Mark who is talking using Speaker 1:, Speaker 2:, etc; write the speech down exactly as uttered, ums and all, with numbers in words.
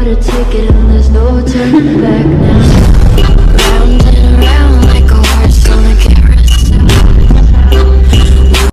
Speaker 1: bought a ticket and there's no turning back.